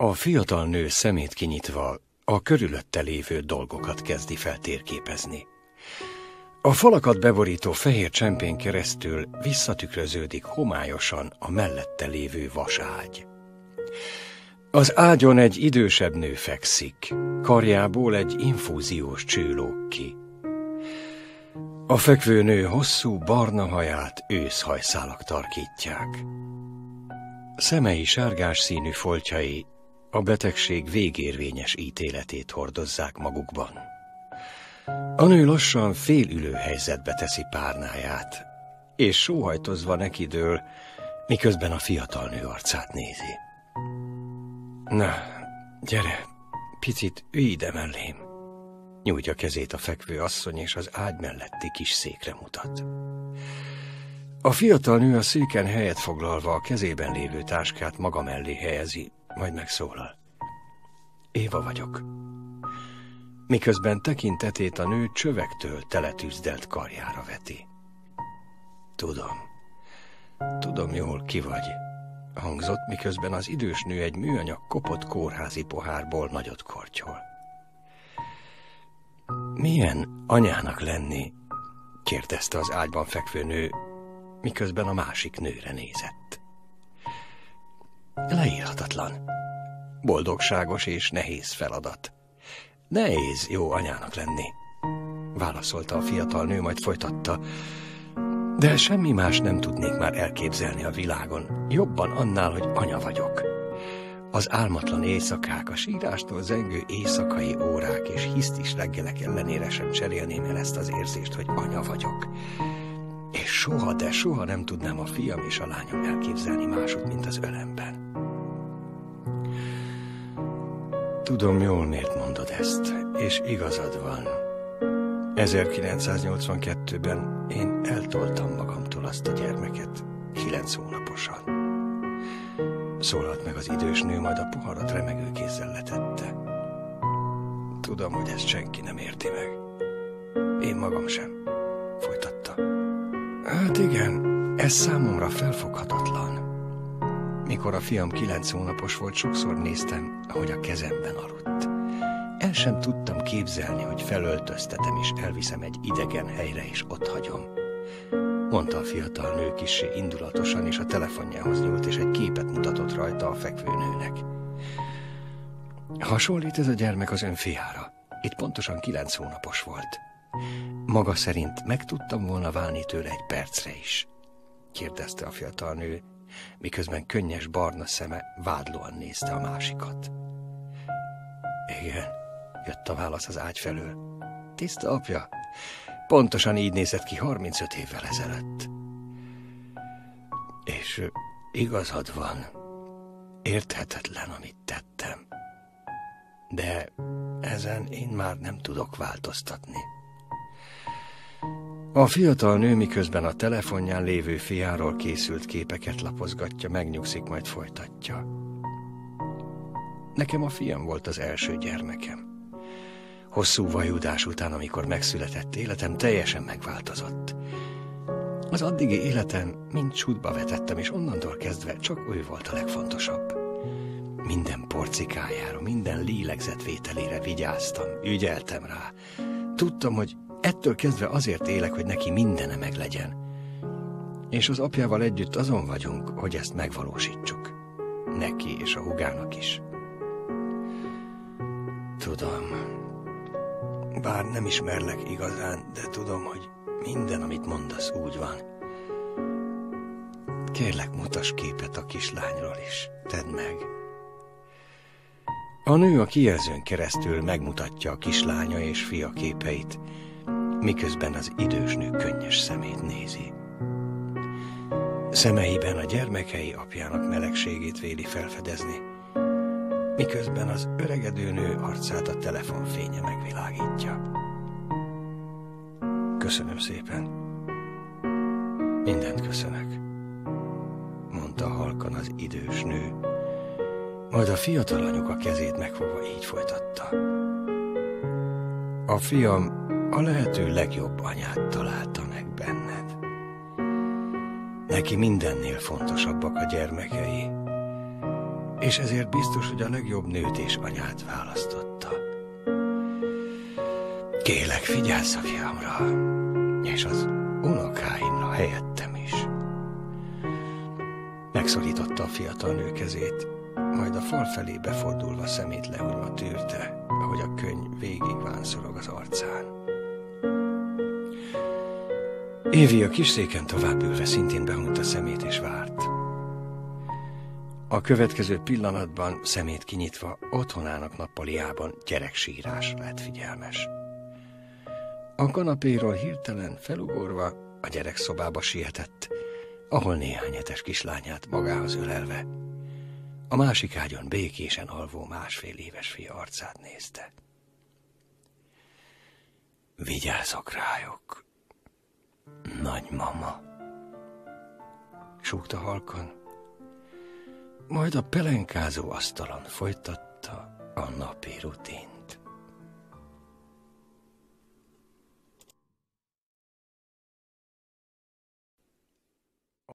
A fiatal nő szemét kinyitva a körülötte lévő dolgokat kezdi feltérképezni. A falakat beborító fehér csempén keresztül visszatükröződik homályosan a mellette lévő vaságy. Az ágyon egy idősebb nő fekszik, karjából egy infúziós cső lóg ki. A fekvő nő hosszú barna haját őszhajszálak tarkítják. Szemei sárgás színű foltjai a betegség végérvényes ítéletét hordozzák magukban. A nő lassan félülő helyzetbe teszi párnáját, és sóhajtozva nekidől, miközben a fiatal nő arcát nézi. Na, gyere, picit ülj ide mellém. Nyújtja kezét a fekvő asszony, és az ágy melletti kis székre mutat. A fiatal nő a széken helyet foglalva a kezében lévő táskát maga mellé helyezi, majd megszólal. Éva vagyok. Miközben tekintetét a nő csövektől teletűzdelt karjára veti. Tudom jól ki vagy, hangzott, miközben az idős nő egy műanyag kopott kórházi pohárból nagyot kortyol. Milyen anyának lenni? Kérdezte az ágyban fekvő nő, miközben a másik nőre nézett. Leírhatatlan, boldogságos és nehéz feladat. Nehéz jó anyának lenni, válaszolta a fiatal nő, majd folytatta. De semmi más nem tudnék már elképzelni a világon, jobban annál, hogy anya vagyok. Az álmatlan éjszakák, a sírástól zengő éjszakai órák és hisztis reggelek ellenére sem cserélném el ezt az érzést, hogy anya vagyok. És soha, de soha nem tudnám a fiam és a lányom elképzelni máshogy, mint az ölemben. Tudom jól, miért mondod ezt, és igazad van. 1982-ben én eltoltam magamtól azt a gyermeket, 9 hónaposan. Szólalt meg az idős nő, majd a poharat remegő kézzel letette. Tudom, hogy ezt senki nem érti meg. Én magam sem, folytatta. Hát igen, ez számomra felfoghatatlan. Mikor a fiam 9 hónapos volt, sokszor néztem, ahogy a kezemben aludt. El sem tudtam képzelni, hogy felöltöztetem és elviszem egy idegen helyre, és ott hagyom. Mondta a fiatal nő kissé indulatosan, és a telefonjához nyúlt, és egy képet mutatott rajta a fekvő nőnek. Hasonlít ez a gyermek az ön fiára. Itt pontosan 9 hónapos volt. Maga szerint meg tudtam volna válni tőle egy percre is? Kérdezte a fiatal nő, miközben könnyes barna szeme vádlóan nézte a másikat. Igen, jött a válasz az ágy felől. Tiszta apja, pontosan így nézett ki 35 évvel ezelőtt. És igazad van, érthetetlen, amit tettem. De ezen én már nem tudok változtatni. A fiatal nő, miközben a telefonján lévő fiáról készült képeket lapozgatja, megnyugszik, majd folytatja. Nekem a fiam volt az első gyermekem. Hosszú vajudás után, amikor megszületett, életem teljesen megváltozott. Az addigi életem mind sútba vetettem, és onnantól kezdve csak ő volt a legfontosabb. Minden porcikájára, minden lélegzetvételére vigyáztam, ügyeltem rá. Tudtam, hogy ettől kezdve azért élek, hogy neki mindene meglegyen. És az apjával együtt azon vagyunk, hogy ezt megvalósítsuk. Neki és a húgának is. Tudom, bár nem ismerlek igazán, de tudom, hogy minden, amit mondasz, úgy van. Kérlek, mutass képet a kislányról is. Tedd meg. A nő a kijelzőn keresztül megmutatja a kislánya és fia képeit, miközben az idős nő könnyes szemét nézi. Szemeiben a gyermekei apjának melegségét véli felfedezni, miközben az öregedő nő arcát a telefonfénye megvilágítja. Köszönöm szépen. Mindent köszönök, mondta halkan az idős nő, majd a fiatal anyuka kezét megfogva így folytatta. A fiam a lehető legjobb anyát találta meg benned. Neki mindennél fontosabbak a gyermekei, és ezért biztos, hogy a legjobb nőt és anyát választotta. Kélek, figyelsz a fiamra, és az unokáimra helyettem is. Megszorította a fiatal nő kezét, majd a fal felé befordulva szemét lehunyva tűrte, ahogy a könny végig vánszorog az arcán. Évi a kis széken tovább ülve szintén behunyta szemét és várt. A következő pillanatban szemét kinyitva otthonának nappaliában gyereksírás lett figyelmes. A kanapéról hirtelen felugorva a gyerekszobába sietett, ahol néhány hetes kislányát magához ölelve a másik ágyon békésen alvó 1,5 éves fia arcát nézte. Vigyázzok rájuk, nagymama, súgta halkan, majd a pelenkázó asztalon folytatta a napi rutint.